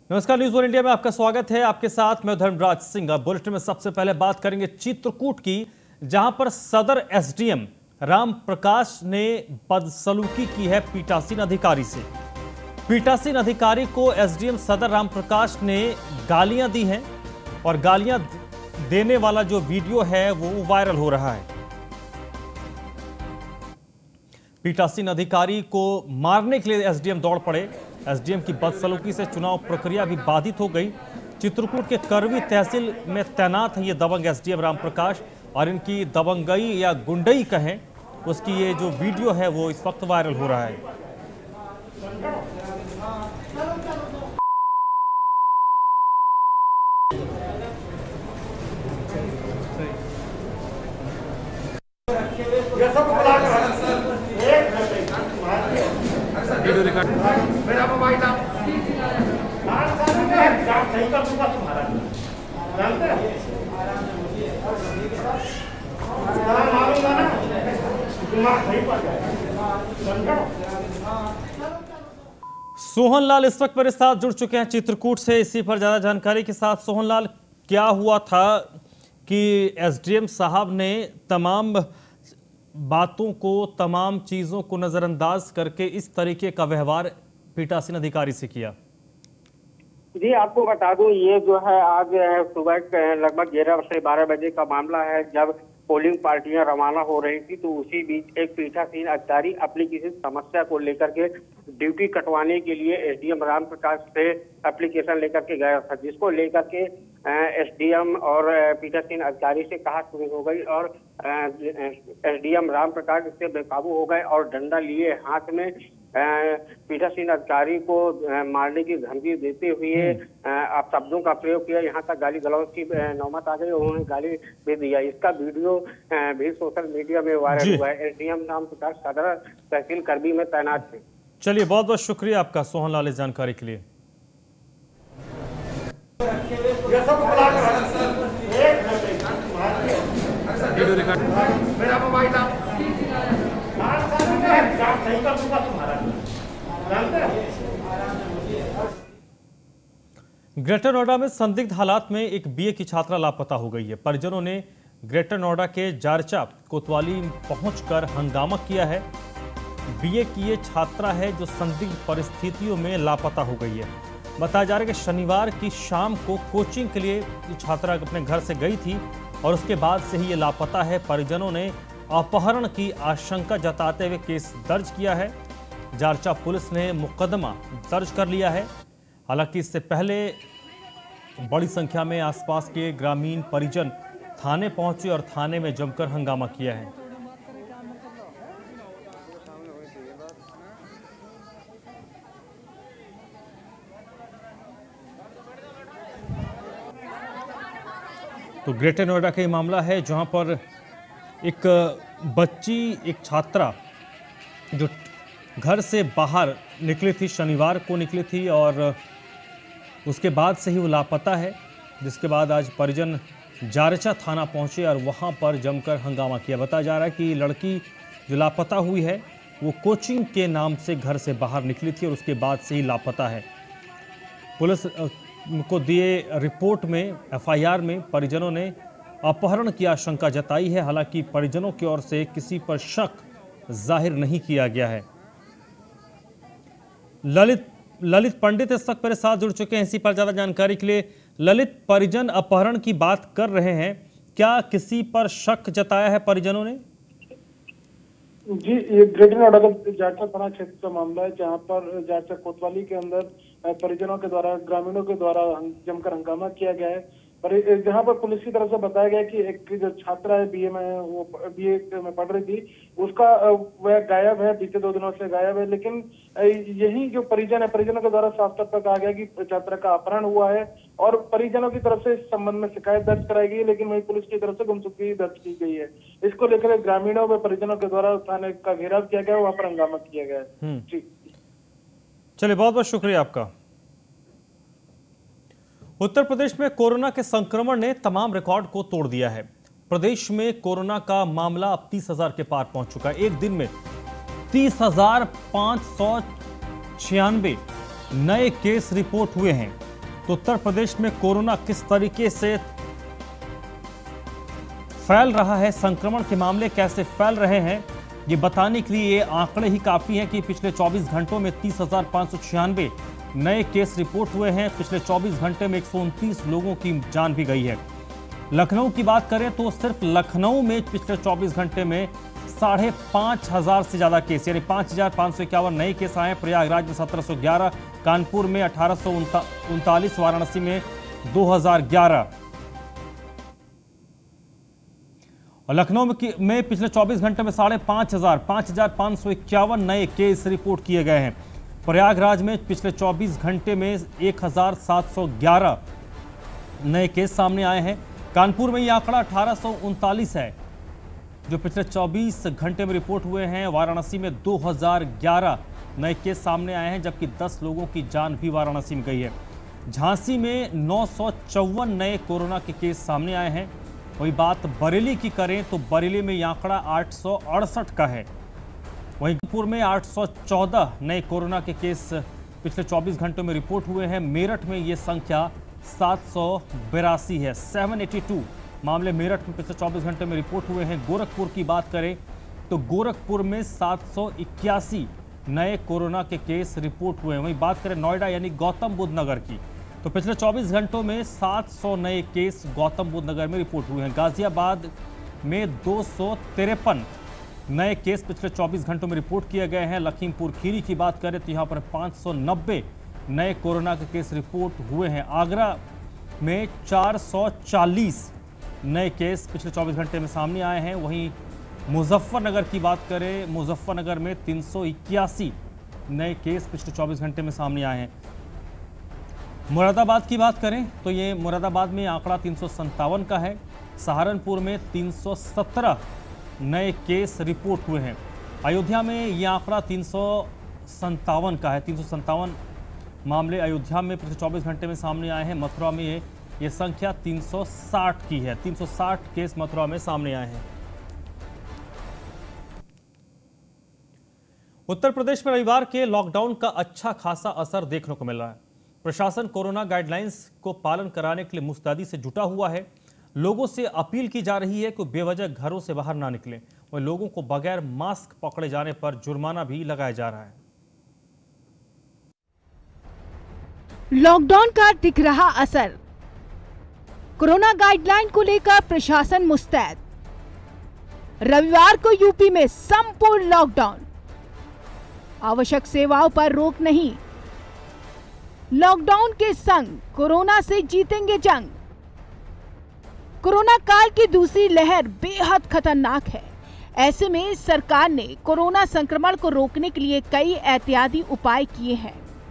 नमस्कार, news one India में आपका स्वागत है। आपके साथ मैं धर्मराज सिंह। अब बुलेटिन में सबसे पहले बात करेंगे चित्रकूट की, जहां पर सदर एसडीएम राम प्रकाश ने बदसलूकी की है पीठासीन अधिकारी से। पीठासीन अधिकारी को एसडीएम सदर राम प्रकाश ने गालियां दी हैं और गालियां देने वाला जो वीडियो है वो वायरल हो रहा है। पीठासीन अधिकारी को मारने के लिए एसडीएम दौड़ पड़े। एसडीएम की बदसलूकी से चुनाव प्रक्रिया भी बाधित हो गई। चित्रकूट के करवी तहसील में तैनात है ये दबंग एसडीएम राम प्रकाश, और इनकी दबंगई या गुंडई कहें, उसकी ये जो वीडियो है वो इस वक्त वायरल हो रहा है। वीडियो रिकॉर्ड मेरा मोबाइल सही कर दूंगा तुम्हारा, जानते हैं मारूंगा ना, दिमाग सही पड़ जाएगा। सोहनलाल इस वक्त मेरे साथ जुड़ चुके हैं चित्रकूट से। इसी पर ज्यादा जानकारी के साथ सोहनलाल, क्या हुआ था कि एसडीएम साहब ने तमाम बातों को, तमाम चीजों को नजरअंदाज करके इस तरीके का व्यवहार पीठासीन अधिकारी से किया? जी, आपको बता दूं, ये जो है आज सुबह लगभग 11 से 12 बजे का मामला है, जब पोलिंग पार्टियां रवाना हो रही थी तो उसी बीच एक पीठासीन अधिकारी अपनी किसी समस्या को लेकर के ड्यूटी कटवाने के लिए एसडीएम राम प्रकाश से एप्लीकेशन लेकर के गया था, जिसको लेकर के एसडीएम और पीठासीन अधिकारी से कहासुनी हो गई और एसडीएम राम प्रकाश इससे बेकाबू हो गए और डंडा लिए हाथ में पीठासीन अधिकारी को मारने की धमकी देते हुए आप शब्दों का प्रयोग किया। यहाँ तक गाली गलौज की नौबत आ गई, उन्होंने गाली भी दिया। इसका वीडियो भी सोशल मीडिया में वायरल हुआ है। एसडीएम राम प्रकाश सदर तहसील करबी में तैनात थे। चलिए, बहुत बहुत शुक्रिया आपका सोहनलाल इस जानकारी के लिए। वीडियो रिकॉर्ड मेरा मोबाइल सही कर दूंगा तुम्हारा, जानते हैं। ग्रेटर नोएडा में संदिग्ध हालात में एक बीए की छात्रा लापता हो गई है। परिजनों ने ग्रेटर नोएडा के जारचा कोतवाली पहुंचकर हंगामा किया है। बीए की ये छात्रा है जो संदिग्ध परिस्थितियों में लापता हो गई है। बताया जा रहा है कि शनिवार की शाम को कोचिंग के लिए ये छात्रा अपने घर से गई थी और उसके बाद से ही ये लापता है। परिजनों ने अपहरण की आशंका जताते हुए केस दर्ज किया है। जारचा पुलिस ने मुकदमा दर्ज कर लिया है। हालांकि इससे पहले बड़ी संख्या में आसपास के ग्रामीण परिजन थाने पहुंचे और थाने में जमकर हंगामा किया है। तो ग्रेटर नोएडा का ये मामला है, जहां पर एक बच्ची, एक छात्रा जो घर से बाहर निकली थी, शनिवार को निकली थी और उसके बाद से ही वो लापता है, जिसके बाद आज परिजन जारचा थाना पहुंचे और वहां पर जमकर हंगामा किया। बताया जा रहा है कि लड़की जो लापता हुई है वो कोचिंग के नाम से घर से बाहर निकली थी और उसके बाद से ही लापता है। पुलिस को दिए रिपोर्ट में, एफआईआर में परिजनों ने अपहरण की आशंका जताई है। हालांकि परिजनों की ओर से किसी पर शक जाहिर नहीं किया गया है। ललित पंडित इस वक्त मेरे साथ जुड़ चुके हैं इसी पर ज्यादा जानकारी के लिए। ललित, परिजन अपहरण की बात कर रहे हैं, क्या किसी पर शक जताया है परिजनों ने? जी, ये ग्रेटर नोएडा का जारचा थाना क्षेत्र का मामला है, जहां पर जारचा कोतवाली के अंदर परिजनों के द्वारा, ग्रामीणों के द्वारा जमकर हंगामा किया गया है। पर जहां पर पुलिस की तरफ से बताया गया कि एक जो छात्रा है बीए में, वो बीए में पढ़ रही थी, उसका वह गायब है, बीते 2 दिनों से गायब है। लेकिन यही जो परिजन है, परिजनों के द्वारा साफ तौर पर कहा गया कि छात्रा का अपहरण हुआ है और परिजनों की तरफ से इस संबंध में शिकायत दर्ज कराई गई है, लेकिन वही पुलिस की तरफ से गुमशुदगी दर्ज की गई है। इसको लेकर ग्रामीणों व परिजनों के द्वारा थाने का घेराव किया गया, वहां पर हंगामा किया गया है। जी, चलिए, बहुत बहुत शुक्रिया आपका। उत्तर प्रदेश में कोरोना के संक्रमण ने तमाम रिकॉर्ड को तोड़ दिया है। प्रदेश में कोरोना का मामला अब 30,000 के पार पहुंच चुका है। एक दिन में 30,596 नए केस रिपोर्ट हुए हैं। तो उत्तर प्रदेश में कोरोना किस तरीके से फैल रहा है, संक्रमण के मामले कैसे फैल रहे हैं, ये बताने के लिए आंकड़े ही काफी हैं कि पिछले 24 घंटों में 30,596 नए केस रिपोर्ट हुए हैं। पिछले 24 घंटे में 129 लोगों की जान भी गई है। लखनऊ की बात करें तो सिर्फ लखनऊ में पिछले 24 घंटे में 5,500 से ज्यादा केस यानी 5,551 नए केस आए। प्रयागराज में 1,711, कानपुर में 1,839, वाराणसी में 2,011 और लखनऊ में पिछले 24 घंटे में 5,551 नए केस रिपोर्ट किए गए हैं। प्रयागराज में पिछले 24 घंटे में 1,711 नए केस सामने आए हैं। कानपुर में ये आंकड़ा 1,839 है जो पिछले 24 घंटे में रिपोर्ट हुए हैं। वाराणसी में 2,011 नए केस सामने आए हैं, जबकि 10 लोगों की जान भी वाराणसी में गई है। झांसी में 954 नए कोरोना के केस सामने आए हैं। वही बात बरेली की करें तो बरेली में यह आंकड़ा 868 का है। वहीं कानपुर में 814 नए कोरोना के केस पिछले 24 घंटों में रिपोर्ट हुए हैं। मेरठ में ये संख्या 782 है। 782 मामले मेरठ में पिछले 24 घंटे में रिपोर्ट हुए हैं। गोरखपुर की बात करें तो गोरखपुर में 781 नए कोरोना के केस रिपोर्ट हुए हैं। वहीं बात करें नोएडा यानी गौतम बुद्ध नगर की तो पिछले 24 घंटों में 700 नए केस गौतम बुद्ध नगर में रिपोर्ट हुए हैं। गाजियाबाद में 253 नए केस पिछले 24 घंटों में रिपोर्ट किए गए हैं। लखीमपुर खीरी की बात करें तो यहाँ पर 590 नए कोरोना के केस रिपोर्ट हुए हैं। आगरा में 440 नए केस पिछले 24 घंटे में सामने आए हैं। वहीं मुजफ्फरनगर की बात करें, मुजफ्फरनगर में 381 नए केस पिछले 24 घंटे में सामने आए हैं। मुरादाबाद की बात करें तो ये मुरादाबाद में आंकड़ा 357 का है। सहारनपुर में 317 नए केस रिपोर्ट हुए हैं। अयोध्या में ये आंकड़ा 357 का है। 357 मामले अयोध्या में पिछले 24 घंटे में सामने आए हैं। मथुरा में ये संख्या 360 की है। 360 केस मथुरा में सामने आए हैं। उत्तर प्रदेश में रविवार के लॉकडाउन का अच्छा खासा असर देखने को मिल रहा है। प्रशासन कोरोना गाइडलाइंस को पालन कराने के लिए मुस्तैदी से जुटा हुआ है। लोगों से अपील की जा रही है कि बेवजह घरों से बाहर ना निकलें और लोगों को बगैर मास्क पकड़े जाने पर जुर्माना भी लगाया जा रहा है। लॉकडाउन का दिख रहा असर। कोरोना गाइडलाइन को लेकर प्रशासन मुस्तैद। रविवार को यूपी में संपूर्ण लॉकडाउन। आवश्यक सेवाओं पर रोक नहीं। लॉकडाउन के संग कोरोना से जीतेंगे जंग। कोरोना काल की दूसरी लहर बेहद खतरनाक है। ऐसे में सरकार ने कोरोना संक्रमण को रोकने के लिए कई एहतियाती उपाय किए हैं,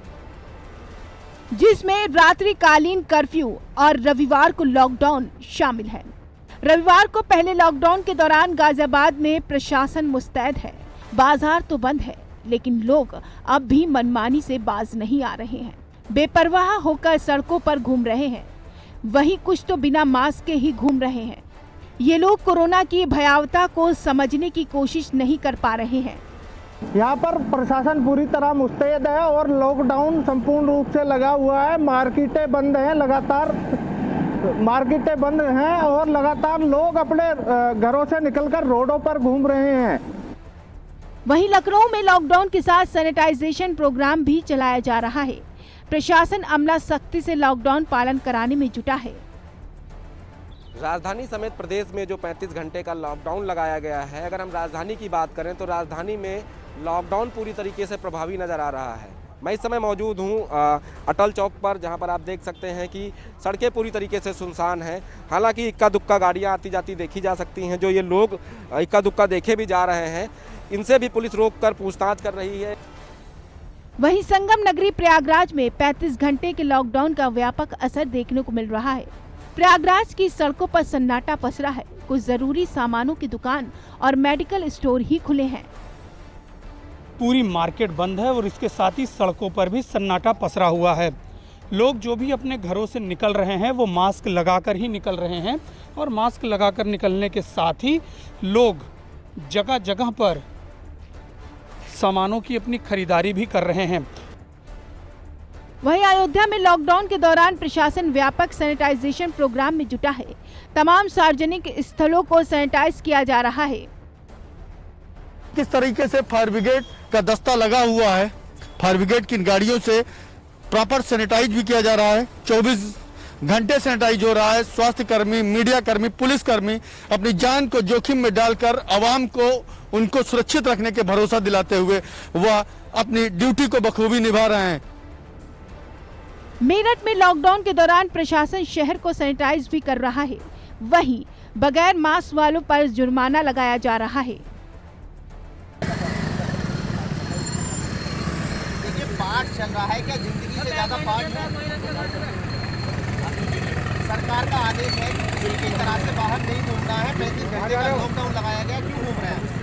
जिसमें रात्रिकालीन कर्फ्यू और रविवार को लॉकडाउन शामिल है। रविवार को पहले लॉकडाउन के दौरान गाजियाबाद में प्रशासन मुस्तैद है। बाजार तो बंद है, लेकिन लोग अब भी मनमानी से बाज नहीं आ रहे हैं। बेपरवाह होकर सड़कों पर घूम रहे हैं। वहीं कुछ तो बिना मास्क के ही घूम रहे हैं। ये लोग कोरोना की भयावता को समझने की कोशिश नहीं कर पा रहे हैं। यहाँ पर प्रशासन पूरी तरह मुस्तैद है और लॉकडाउन संपूर्ण रूप से लगा हुआ है। मार्केटें बंद हैं, लगातार मार्केटें बंद हैं और लगातार लोग अपने घरों से निकलकर रोडों पर घूम रहे हैं। वहीं लखनऊ में लॉकडाउन के साथ सैनिटाइजेशन प्रोग्राम भी चलाया जा रहा है। प्रशासन अमला सख्ती से लॉकडाउन पालन कराने में जुटा है। राजधानी समेत प्रदेश में जो 35 घंटे का लॉकडाउन लगाया गया है, अगर हम राजधानी की बात करें तो राजधानी में लॉकडाउन पूरी तरीके से प्रभावी नज़र आ रहा है। मैं इस समय मौजूद हूँ अटल चौक पर, जहाँ पर आप देख सकते हैं कि सड़कें पूरी तरीके से सुनसान हैं। हालांकि इक्का दुक्का गाड़ियाँ आती जाती देखी जा सकती हैं। जो ये लोग इक्का दुक्का देखे भी जा रहे हैं, इनसे भी पुलिस रोककर पूछताछ कर रही है। वहीं संगम नगरी प्रयागराज में 35 घंटे के लॉकडाउन का व्यापक असर देखने को मिल रहा है। प्रयागराज की सड़कों पर सन्नाटा पसरा है। कुछ जरूरी सामानों की दुकान और मेडिकल स्टोर ही खुले हैं। पूरी मार्केट बंद है और इसके साथ ही सड़कों पर भी सन्नाटा पसरा हुआ है। लोग जो भी अपने घरों से निकल रहे हैं वो मास्क लगाकर ही निकल रहे हैं और मास्क लगाकर निकलने के साथ ही लोग जगह जगह पर सामानों की अपनी खरीदारी भी कर रहे हैं। वहीं अयोध्या में लॉकडाउन के दौरान प्रशासन व्यापक सैनिटाइजेशन प्रोग्राम में जुटा है। तमाम सार्वजनिक स्थलों को सैनिटाइज किया जा रहा है। किस तरीके से फायर ब्रिगेड का दस्ता लगा हुआ है, फायर ब्रिगेड की गाड़ियों से प्रॉपर सैनिटाइज भी किया जा रहा है। 24 घंटे सैनिटाइज हो रहा है। स्वास्थ्य कर्मी, मीडिया कर्मी, पुलिस कर्मी अपनी जान को जोखिम में डालकर आवाम को उनको सुरक्षित रखने के भरोसा दिलाते हुए वह अपनी ड्यूटी को बखूबी निभा रहे हैं। मेरठ में लॉकडाउन के दौरान प्रशासन शहर को सैनिटाइज भी कर रहा है। वहीं बगैर मास्क वालों पर जुर्माना लगाया जा रहा है। देखिए, पाठ चल रहा है, क्या जिंदगी से ज्यादा पाठ है? सरकार का आदेश है कि किसी भी तरह से बाहर नहीं घूमना है। 35 घंटे का लॉकडाउन लगाया गया, क्यों घूम रहे हैं?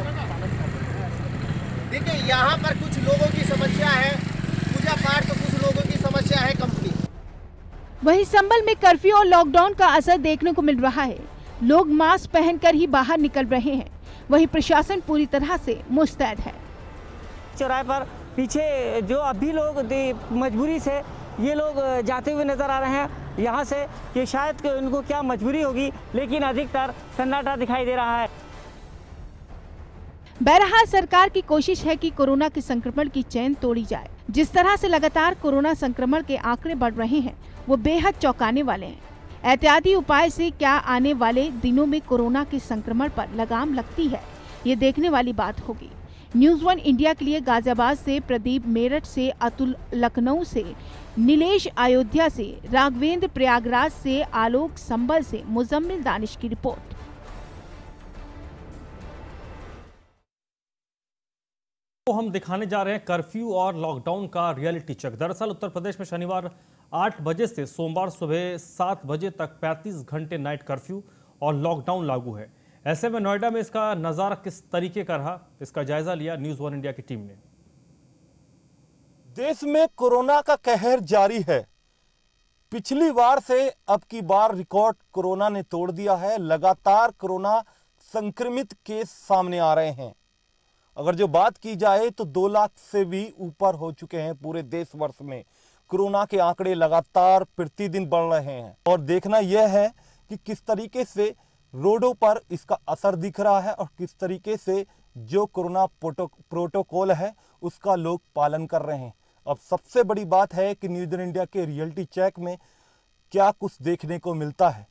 देखिए, यहाँ पर कुछ लोगों की समस्या है पूजा पाठ, तो कुछ लोगों की समस्या है कंपनी। वहीं संभल में कर्फ्यू और लॉकडाउन का असर देखने को मिल रहा है। लोग मास्क पहनकर ही बाहर निकल रहे हैं। वहीं प्रशासन पूरी तरह से मुस्तैद है। चौराहे पर पीछे जो अभी लोग मजबूरी से ये लोग जाते हुए नजर आ रहे हैं यहाँ से, कि शायद उनको क्या मजबूरी होगी, लेकिन अधिकतर सन्नाटा दिखाई दे रहा है। बहरहाल सरकार की कोशिश है कि कोरोना के संक्रमण की चेन तोड़ी जाए। जिस तरह से लगातार कोरोना संक्रमण के आंकड़े बढ़ रहे हैं वो बेहद चौंकाने वाले हैं। एहतियाती उपाय से क्या आने वाले दिनों में कोरोना के संक्रमण पर लगाम लगती है, ये देखने वाली बात होगी। न्यूज़ 1 इंडिया के लिए गाजियाबाद से प्रदीप, मेरठ से अतुल, लखनऊ से नीलेश, अयोध्या से राघवेंद्र, प्रयागराज से आलोक, संभल से मुजम्मिल दानिश की रिपोर्ट। तो हम दिखाने जा रहे हैं कर्फ्यू और लॉकडाउन का रियलिटी चेक। दरअसल उत्तर प्रदेश में शनिवार 8 बजे से सोमवार सुबह 7 बजे तक 35 घंटे नाइट कर्फ्यू और लॉकडाउन लागू है। ऐसे में नोएडा में इसका नज़ारा किस तरीके का रहा, इसका जायजा लिया न्यूज़ 1 इंडिया की टीम ने। देश में कोरोना का कहर जारी है। पिछली बार से अब की बार रिकॉर्ड कोरोना ने तोड़ दिया है। लगातार कोरोना संक्रमित केस सामने आ रहे हैं। अगर जो बात की जाए तो 2 लाख से भी ऊपर हो चुके हैं पूरे देश वर्ष में। कोरोना के आंकड़े लगातार प्रतिदिन बढ़ रहे हैं और देखना यह है कि किस तरीके से रोडों पर इसका असर दिख रहा है और किस तरीके से जो कोरोना प्रोटोकॉल है उसका लोग पालन कर रहे हैं। अब सबसे बड़ी बात है कि न्यूज़ 1 इंडिया के रियलिटी चेक में क्या कुछ देखने को मिलता है।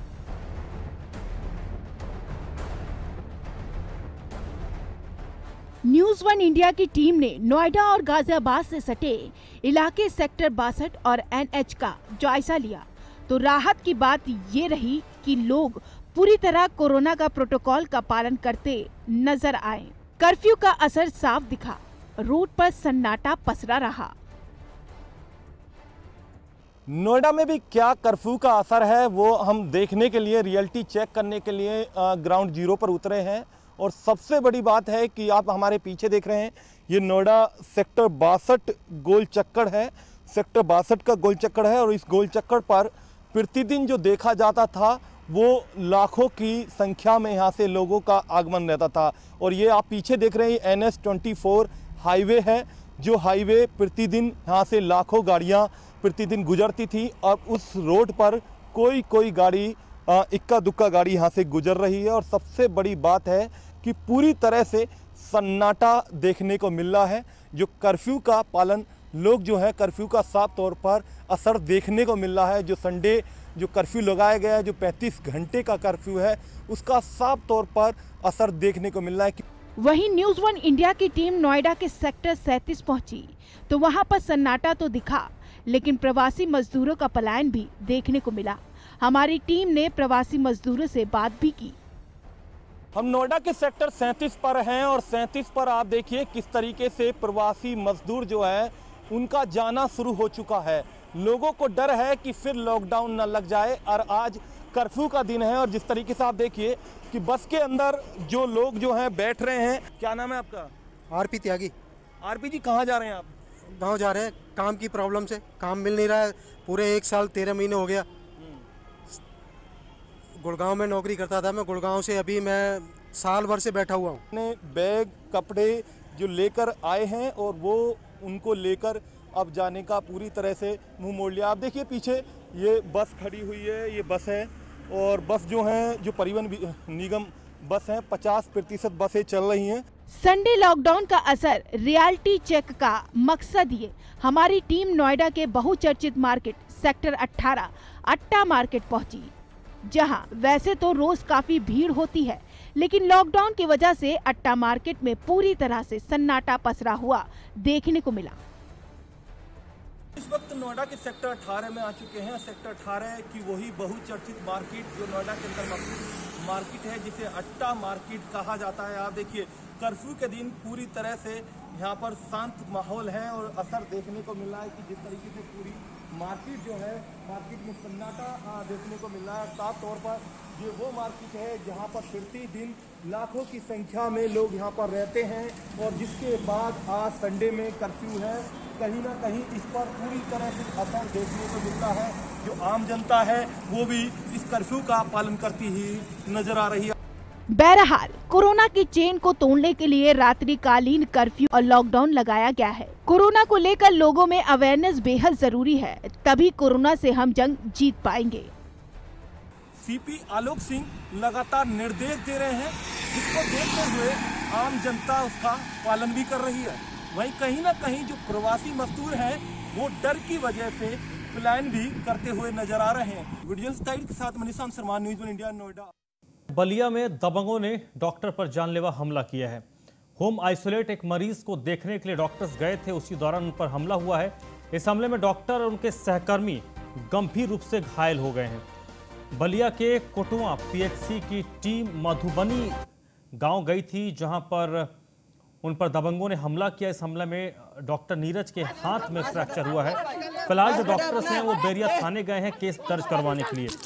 न्यूज़ 1 इंडिया की टीम ने नोएडा और गाजियाबाद से सटे इलाके सेक्टर 62 और NH का जायजा लिया तो राहत की बात ये रही कि लोग पूरी तरह कोरोना का प्रोटोकॉल का पालन करते नजर आए। कर्फ्यू का असर साफ दिखा, रोड पर सन्नाटा पसरा रहा। नोएडा में भी क्या कर्फ्यू का असर है वो हम देखने के लिए, रियलिटी चेक करने के लिए ग्राउंड जीरो पर उतरे हैं। और सबसे बड़ी बात है कि आप हमारे पीछे देख रहे हैं, ये नोएडा सेक्टर 62 गोल चक्कर है। सेक्टर 62 का गोल चक्कर है और इस गोल चक्कर पर प्रतिदिन जो देखा जाता था वो लाखों की संख्या में यहाँ से लोगों का आगमन रहता था। और ये आप पीछे देख रहे हैं NH-24 हाईवे है, जो हाईवे प्रतिदिन यहाँ से लाखों गाड़ियाँ प्रतिदिन गुजरती थी और उस रोड पर कोई गाड़ी इक्का दुक्का गाड़ी यहाँ से गुजर रही है। और सबसे बड़ी बात है कि पूरी तरह से सन्नाटा देखने को मिल रहा है। जो कर्फ्यू का पालन लोग जो है, कर्फ्यू का साफ तौर पर असर देखने को मिल रहा है। जो संडे जो कर्फ्यू लगाया गया है, जो 35 घंटे का कर्फ्यू है, उसका साफ तौर पर असर देखने को मिल रहा है। वहीं न्यूज़ 1 इंडिया की टीम नोएडा के सेक्टर 37 पहुंची तो वहां पर सन्नाटा तो दिखा, लेकिन प्रवासी मजदूरों का पलायन भी देखने को मिला। हमारी टीम ने प्रवासी मजदूरों से बात भी की। हम नोएडा के सेक्टर 37 पर हैं और 37 पर आप देखिए किस तरीके से प्रवासी मजदूर जो है उनका जाना शुरू हो चुका है। लोगों को डर है कि फिर लॉकडाउन न लग जाए और आज कर्फ्यू का दिन है। और जिस तरीके से आप देखिए कि बस के अंदर जो लोग जो हैं बैठ रहे हैं। क्या नाम है आपका? आरपी त्यागी। आरपी जी, कहाँ जा रहे हैं आप? गांव जा रहे हैं, काम की प्रॉब्लम से काम मिल नहीं रहा है। पूरे 1 साल 13 महीने हो गया। गुड़गांव में नौकरी करता था मैं, गुड़गांव से अभी मैं साल भर से बैठा हुआ हूँ। अपने बैग कपड़े जो लेकर आए हैं और वो उनको लेकर अब जाने का पूरी तरह से मुंह मोड़ लिया। आप देखिए पीछे ये बस खड़ी हुई है, ये बस है और बस जो है जो परिवहन निगम बस है 50% बसें चल रही हैं। संडे लॉकडाउन का असर रियलिटी चेक का मकसद ये हमारी टीम नोएडा के बहुचर्चित मार्केट सेक्टर 18 अट्टा मार्केट पहुंची, जहां वैसे तो रोज काफी भीड़ होती है, लेकिन लॉकडाउन की वजह से अट्टा मार्केट में पूरी तरह से सन्नाटा पसरा हुआ देखने को मिला। इस वक्त नोएडा के सेक्टर 18 में आ चुके हैं। सेक्टर 18 की वही बहुचर्चित मार्केट जो नोएडा के अंदर मार्केट है, जिसे अट्टा मार्केट कहा जाता है। आप देखिए कर्फ्यू के दिन पूरी तरह से यहाँ पर शांत माहौल है और असर देखने को मिल रहा है कि जिस तरीके से पूरी मार्केट जो है, मार्केट में सन्नाटा देखने को मिल रहा है। साफ तौर पर ये वो मार्केट है जहाँ पर प्रतिदिन लाखों की संख्या में लोग यहाँ पर रहते हैं और जिसके बाद आज संडे में कर्फ्यू है। कहीं ना कहीं इस पर पूरी तरह से असर देखने को मिलता है। जो आम जनता है वो भी इस कर्फ्यू का पालन करती ही नजर आ रही है। बहरहाल कोरोना की चेन को तोड़ने के लिए रात्रिकालीन कर्फ्यू और लॉकडाउन लगाया गया है। कोरोना को लेकर लोगों में अवेयरनेस बेहद जरूरी है, तभी कोरोना से हम जंग जीत पाएंगे। सीपी आलोक सिंह लगातार निर्देश दे रहे हैं, जिसको देखते हुए आम जनता उसका पालन भी कर रही है। वहीं कहीं ना कहीं जो प्रवासी मजदूर हैं वो डर की वजह से प्लान भी करते हुए नजर आ रहे हैं। वीडियो गाइड के साथ मनीषा शर्मा, न्यूज़ 1 इंडिया, नोएडा। बलिया में दबंगों ने डॉक्टर पर जानलेवा हमला किया है। होम आइसोलेट एक मरीज को देखने के लिए डॉक्टर्स गए थे, उसी दौरान उन पर हमला हुआ है। इस हमले में डॉक्टर और उनके सहकर्मी गंभीर रूप से घायल हो गए हैं। बलिया के कोटवा पीएचसी की टीम मधुबनी गांव गई थी, जहां पर उन पर दबंगों ने हमला किया। इस हमले में डॉक्टर नीरज के हाथ में फ्रैक्चर हुआ है। फिलहाल जो डॉक्टर्स हैं वो बैरिया थाने गए हैं केस दर्ज करवाने के लिए।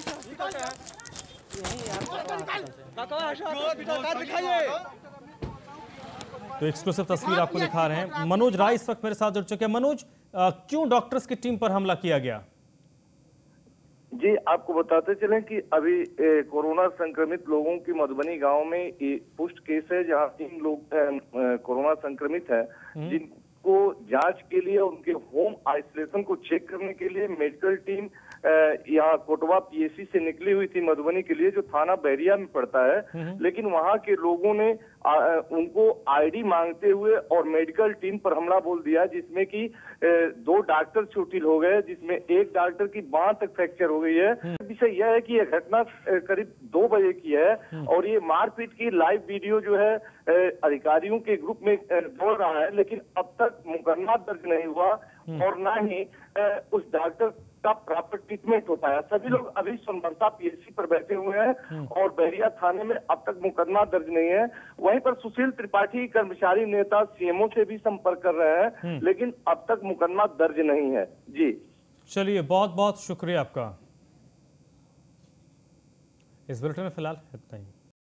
तो एक्सक्लूसिव तस्वीर आपको दिखा रहे हैं। मनोज राय इस वक्त मेरे साथ जुड़ चुके हैं। मनोज, क्यों डॉक्टर्स की टीम पर हमला किया गया? जी, आपको बताते चलें कि अभी कोरोना संक्रमित लोगों की मधुबनी गांव में पुष्ट केस है, जहां 3 लोग कोरोना संक्रमित हैं, जिनको जांच के लिए उनके होम आइसोलेशन को चेक करने के लिए मेडिकल टीम यहाँ कोटवा पीएचसी से निकली हुई थी मधुबनी के लिए, जो थाना बैरिया में पड़ता है। लेकिन वहां के लोगों ने उनको आईडी मांगते हुए और मेडिकल टीम पर हमला बोल दिया, जिसमें कि 2 डॉक्टर चोटिल हो गए, जिसमें एक डॉक्टर की बांह तक फ्रैक्चर हो गई है। विषय यह है कि यह घटना करीब 2 बजे की है और ये मारपीट की लाइव वीडियो जो है अधिकारियों के ग्रुप में दौड़ रहा है, लेकिन अब तक मुकदमा दर्ज नहीं हुआ और ना ही उस डॉक्टर का प्रॉपर ट्रीटमेंट हो पाया। सभी लोग अभी सोनबरसा पीएचसी पर बैठे हुए हैं और बैरिया थाने में अब तक मुकदमा दर्ज नहीं है। वहीं पर सुशील त्रिपाठी कर्मचारी नेता सीएमओ से भी संपर्क कर रहे हैं, लेकिन अब तक मुकदमा दर्ज नहीं है। जी चलिए, बहुत बहुत शुक्रिया आपका। इस बुलेटिन में फिलहाल इतना ही।